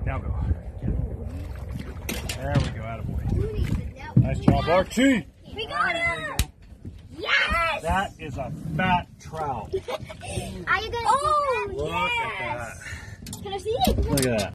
Now go. There we go, attaboy. Nice job, Archie. We got it. Yes! That is a fat trout. Are you gonna Look at that. Can I see it? Look at that.